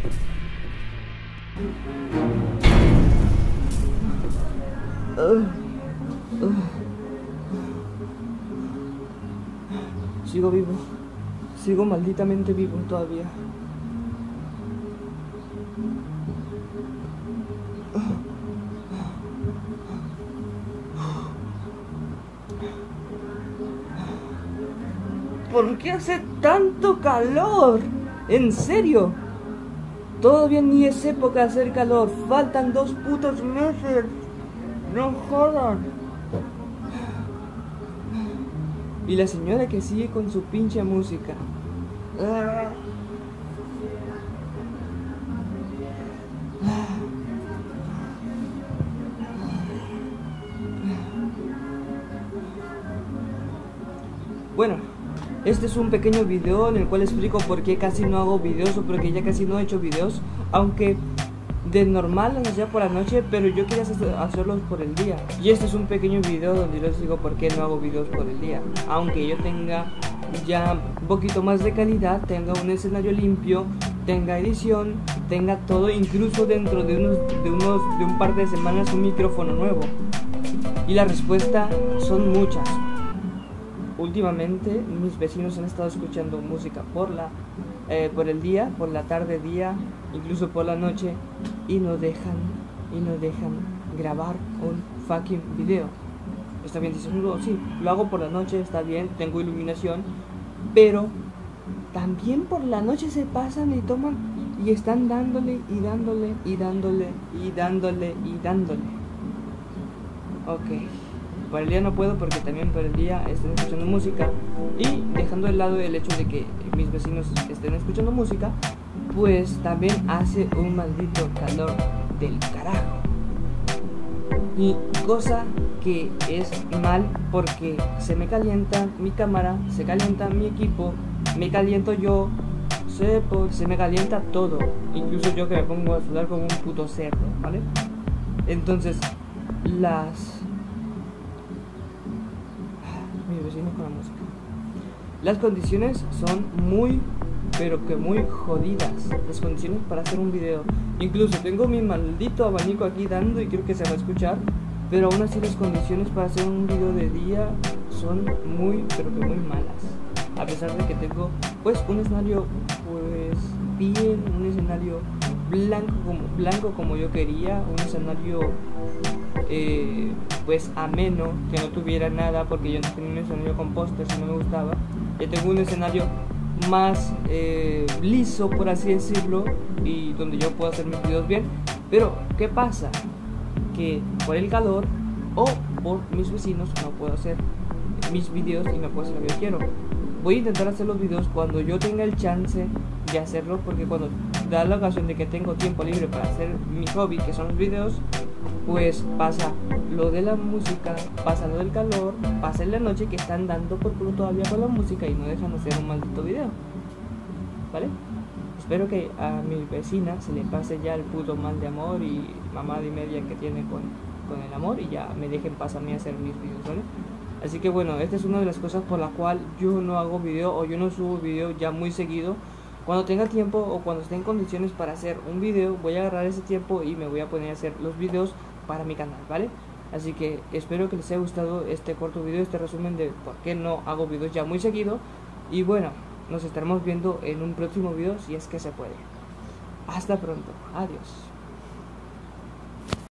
Sigo vivo. Sigo malditamente vivo todavía. ¿Por qué hace tanto calor? ¿En serio? Todavía ni es época de hacer calor. Faltan 2 putos meses. No jodan. Y la señora que sigue con su pinche música. Bueno, este es un pequeño video en el cual explico por qué casi no hago videos o por qué ya casi no he hecho videos, aunque de normal los hacía por la noche, pero yo quería hacerlos por el día. Y este es un pequeño video donde les digo por qué no hago videos por el día, aunque yo tenga ya un poquito más de calidad, tenga un escenario limpio, tenga edición, tenga todo, incluso dentro de un par de semanas un micrófono nuevo. Y la respuesta son muchas. Últimamente mis vecinos han estado escuchando música por el día, por la tarde, día, incluso por la noche, y no dejan grabar un fucking video. Está bien, dices, no, sí, lo hago por la noche, está bien, tengo iluminación, pero también por la noche se pasan y toman y están dándole y dándole y dándole y dándole y dándole. Ok. Por el día no puedo porque también por el día estén escuchando música, y dejando de lado el hecho de que mis vecinos estén escuchando música, pues también hace un maldito calor del carajo. Y cosa que es mal porque se me calienta mi cámara, se calienta mi equipo, me caliento yo, se me calienta todo, incluso yo que me pongo a sudar como un puto cerdo, ¿vale? Entonces mis vecinos con la música. Las condiciones son muy, pero que muy jodidas. Las condiciones para hacer un video. Incluso tengo mi maldito abanico aquí dando y creo que se va a escuchar. Pero aún así las condiciones para hacer un video de día son muy, pero que muy malas. A pesar de que tengo pues un escenario pues bien, un escenario blanco como yo quería, un escenario pues ameno, que no tuviera nada, porque yo no tenía un escenario con pósters y no me gustaba. Yo tengo un escenario más liso, por así decirlo, y donde yo puedo hacer mis videos bien. Pero ¿qué pasa? Que por el calor o por mis vecinos no puedo hacer mis videos y no puedo hacer lo que yo quiero. Voy a intentar hacer los videos cuando yo tenga el chance de hacerlo, porque cuando da la ocasión de que tengo tiempo libre para hacer mi hobby, que son los videos, pues pasa lo de la música, pasa lo del calor, pasa en la noche que están dando por culo todavía con la música y no dejan hacer un maldito video, ¿vale? Espero que a mi vecina se le pase ya el puto mal de amor y mamada y media que tiene con el amor, y ya me dejen pasar a mí a hacer mis videos, ¿vale? Así que bueno, esta es una de las cosas por la cual yo no hago video o yo no subo video ya muy seguido. Cuando tenga tiempo o cuando esté en condiciones para hacer un video, voy a agarrar ese tiempo y me voy a poner a hacer los videos para mi canal, ¿vale? Así que espero que les haya gustado este corto video, este resumen de por qué no hago videos ya muy seguido. Y bueno, nos estaremos viendo en un próximo video si es que se puede. Hasta pronto, adiós.